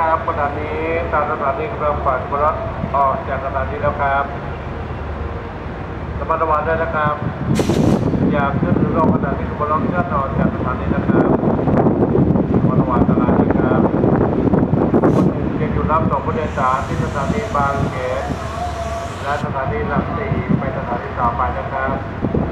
ครับขณะนี้ทางสถานีกำลังปั่นรถออกจากสถานีแล้วครับระมัดระวังด้วยนะครับอย่าขึ้นหรือลงขณะที่ขบวนรถเคลื่อนออกจากสถานีนะครับระมัดระวังอันตรายนะครับยังอยู่รับส่งผู้โดยสารที่สถานีบางเขนและสถานีหลักสี่ไปสถานีต่อไปนะครับ